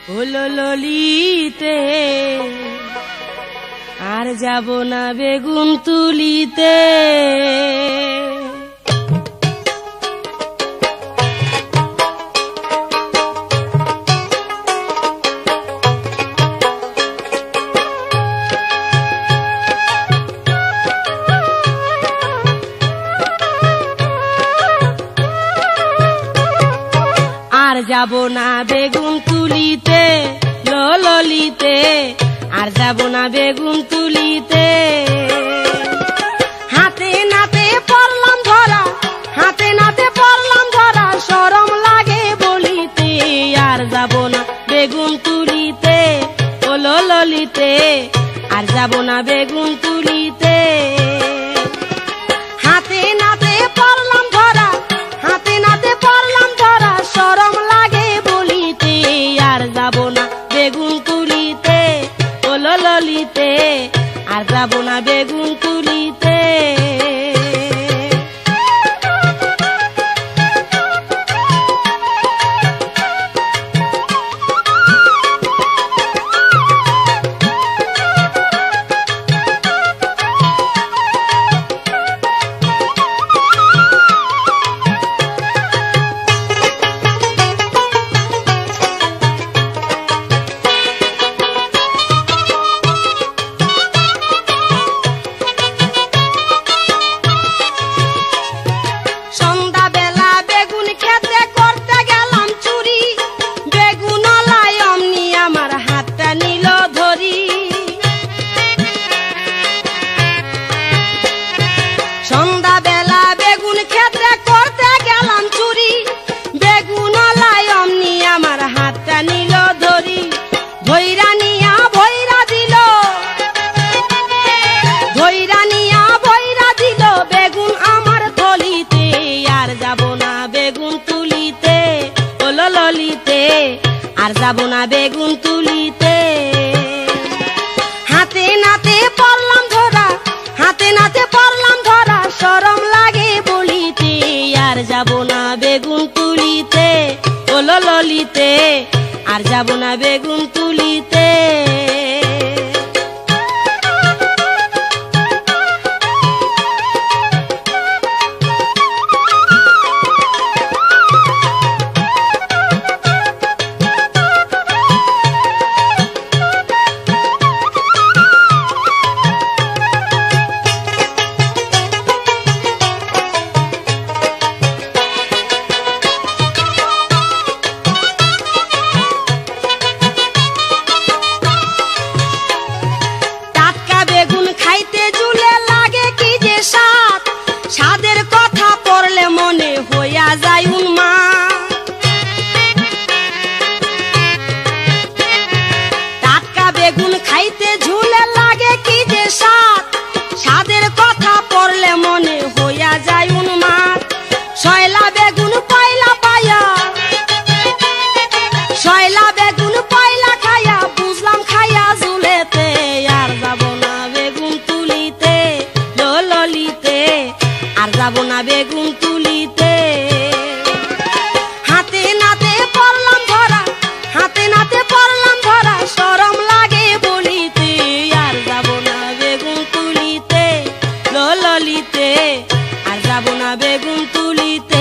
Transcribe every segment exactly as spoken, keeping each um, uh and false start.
হলো ললিতে আর যাব না বেগুন তুলিতে। আর যাব না বেগুন তুলিতে ললিতে, আর যাব না বেগুন তুলিতে। হাতে নাতে পড়লাম ধরা, হাতে নাতে পড়লাম ধরা, শরম লাগে বলিতে। আর যাব না বেগুন তুলিতে ও ললিতে, আর যাব না বেগুন তুলিতে। হাতে নাতে পড়লাম ধরা, হাতে নাতে পড়লাম ধরা, শরম লাগে বলিতে। আর যাব না বেগুন তুলিতে ও ললিতে, আর যাব না বেগুন তুলিতে। আর যাব না বেগুন তুলিতে। হাতে নাতে পড়লাম ধরা, হাতে নাতে পড়লাম ধরা, শরম লাগে বলিতে। আর যাব না বেগুন তুলিতে ও ললিতে, আর যাব না বেগুন তুলিতে। স্বাদের কথা পড়লে মনে হইয়া যায় উন্মাদ। টাটকা বেগুন খাইতে ঝুলে লাগে কি যে স্বাদ, স্বাদের কথা পড়লে মনে হইয়া যায় উন্মাদ। শয়লা বেগুন পয়লা পায়া, শয়লা বেগুন পয়লা খায়া, বুঝলাম খাইয়া ঝুলেতে। আর যাব না বেগুন তুলিতে ললিতে, আর যাব না বেগুন তুলিতে। হাতে নাতে পড়লাম ধরা, হাতে নাতে পড়লাম ধরা, শরম লাগে বলিতে। আর যাব না বেগুন তুলিতে ললিতে, আর যাব না বেগুন তুলিতে।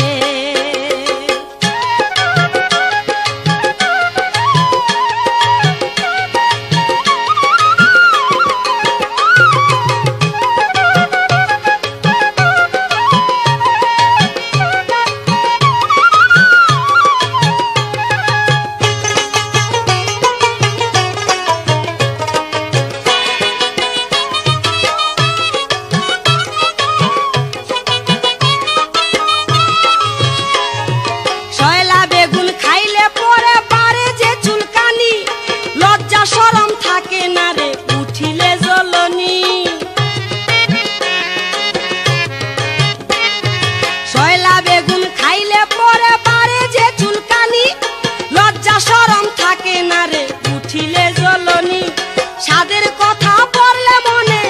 স্বাদের কথা পড়লে মনে,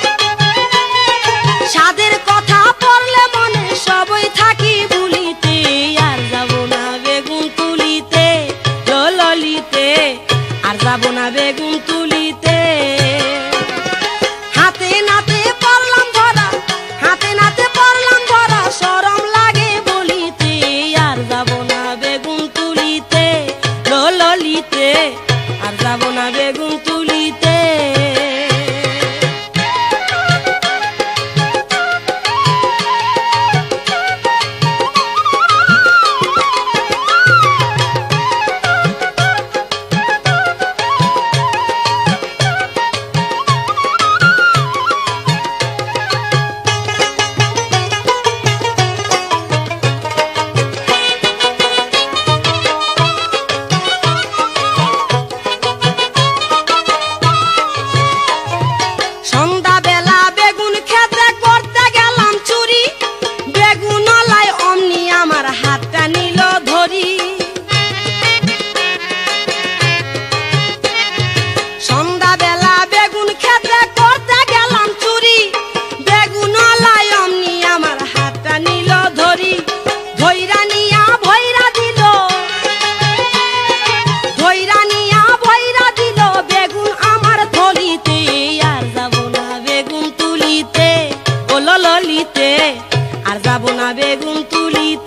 স্বাদের কথা পড়লে মনে, সবই থাকি ভুলিতে। আর যাব না বেগুন তুলিতে ললিতে, যাব না বেগুন তুলিতে। হাতে নাতে পড়লাম ধরা, হাতে নাতে পড়লাম ধরা, শরম লাগে বলিতে, আর যাব না বেগুন তুলিতে, ললিতে, আর যাব না বেগুন তুলিতে। আর যাব না বেগুন তুলিতে।